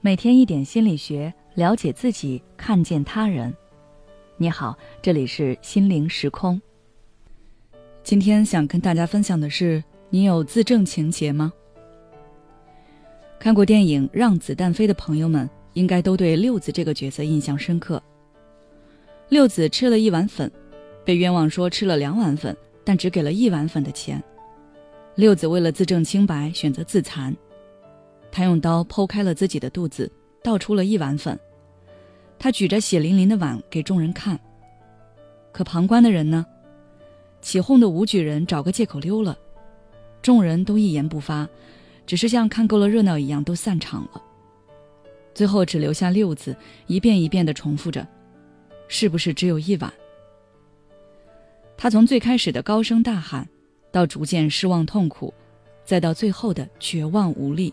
每天一点心理学，了解自己，看见他人。你好，这里是心灵时空。今天想跟大家分享的是，你有自证情节吗？看过电影《让子弹飞》的朋友们，应该都对六子这个角色印象深刻。六子吃了1碗粉，被冤枉说吃了2碗粉，但只给了1碗粉的钱。六子为了自证清白，选择自残。他用刀剖开了自己的肚子，倒出了1碗粉。他举着血淋淋的碗给众人看。可旁观的人呢？起哄的武举人找个借口溜了，众人都一言不发，只是像看够了热闹一样都散场了。最后只留下六子一遍一遍地重复着，是不是只有1碗？他从最开始的高声大喊，到逐渐失望痛苦，再到最后的绝望无力。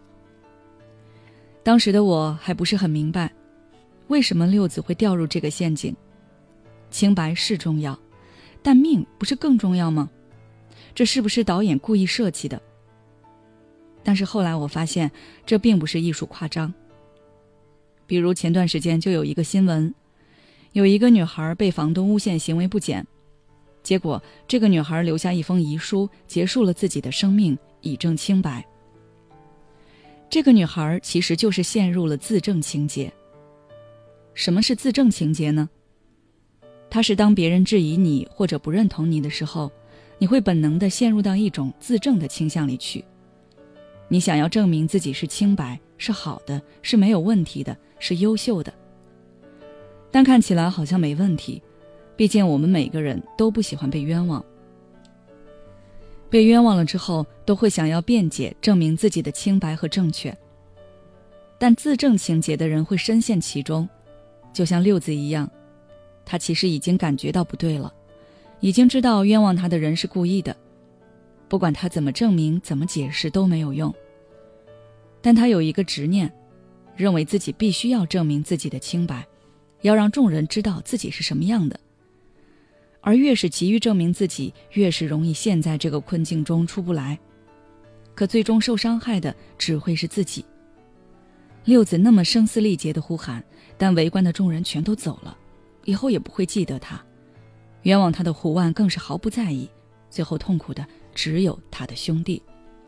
当时的我还不是很明白，为什么六子会掉入这个陷阱。清白是重要，但命不是更重要吗？这是不是导演故意设计的？但是后来我发现，这并不是艺术夸张。比如前段时间就有一个新闻，有一个女孩被房东诬陷行为不检，结果这个女孩留下一封遗书，结束了自己的生命，以证清白。这个女孩其实就是陷入了自证情节。什么是自证情节呢？它是当别人质疑你或者不认同你的时候，你会本能地陷入到一种自证的倾向里去。你想要证明自己是清白，是好的，是没有问题的，是优秀的。但看起来好像没问题，毕竟我们每个人都不喜欢被冤枉。被冤枉了之后，都会想要辩解，证明自己的清白和正确。但自证情节的人会深陷其中，就像六子一样，他其实已经感觉到不对了，已经知道冤枉他的人是故意的，不管他怎么证明，怎么解释都没有用。但他有一个执念，认为自己必须要证明自己的清白，要让众人知道自己是什么样的。而越是急于证明自己，越是容易陷在这个困境中出不来。可最终受伤害的只会是自己。六子那么声嘶力竭地呼喊，但围观的众人全都走了，以后也不会记得他。冤枉他的胡万更是毫不在意，最后痛苦的只有他的兄弟。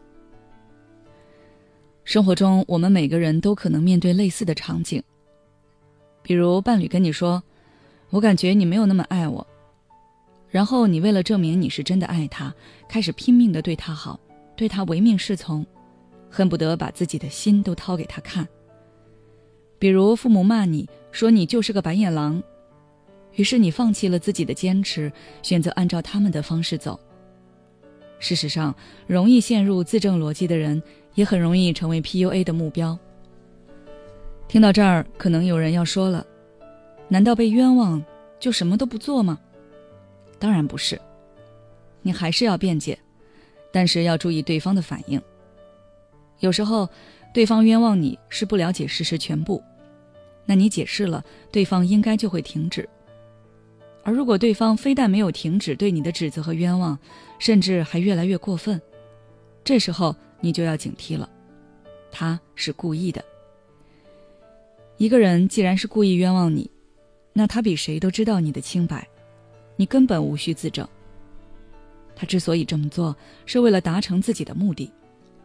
生活中，我们每个人都可能面对类似的场景。比如伴侣跟你说，我感觉你没有那么爱我。然后你为了证明你是真的爱他，开始拼命地对他好，对他唯命是从，恨不得把自己的心都掏给他看。比如父母骂你，说你就是个白眼狼，于是你放弃了自己的坚持，选择按照他们的方式走。事实上，容易陷入自证逻辑的人，也很容易成为 PUA 的目标。听到这儿，可能有人要说了，难道被冤枉就什么都不做吗？当然不是，你还是要辩解，但是要注意对方的反应。有时候对方冤枉你是不了解事实全部，那你解释了，对方应该就会停止。而如果对方非但没有停止对你的指责和冤枉，甚至还越来越过分，这时候你就要警惕了，他是故意的。一个人既然是故意冤枉你，那他比谁都知道你的清白，你根本无需自证。他之所以这么做，是为了达成自己的目的。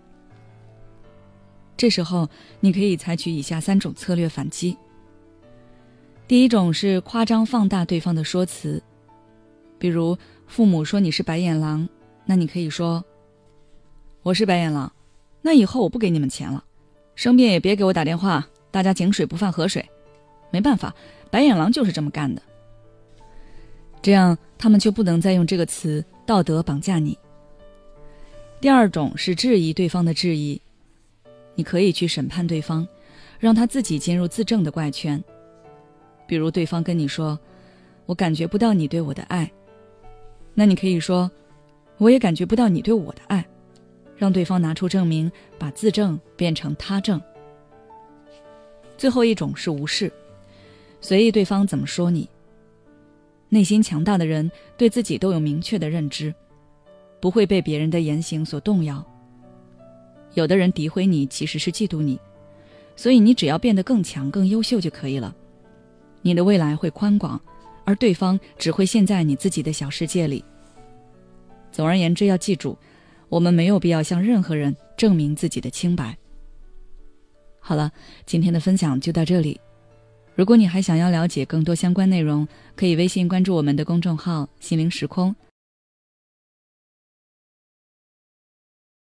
这时候你可以采取以下3种策略反击。第一种是夸张放大对方的说辞，比如父母说你是白眼狼，那你可以说，我是白眼狼，那以后我不给你们钱了，生病也别给我打电话，大家井水不犯河水，没办法，白眼狼就是这么干的。这样他们就不能再用这个词道德绑架你。第二种是质疑对方的质疑，你可以去审判对方，让他自己进入自证的怪圈。比如对方跟你说，我感觉不到你对我的爱，那你可以说，我也感觉不到你对我的爱，让对方拿出证明，把自证变成他证。最后一种是无视，随意对方怎么说你。内心强大的人对自己都有明确的认知，不会被别人的言行所动摇。有的人诋毁你其实是嫉妒你， 所以你只要变得更强、更优秀就可以了。你的未来会宽广，而对方只会陷在你自己的小世界里。总而言之，要记住，我们没有必要向任何人证明自己的清白。好了，今天的分享就到这里。如果你还想要了解更多相关内容，可以微信关注我们的公众号心灵时空，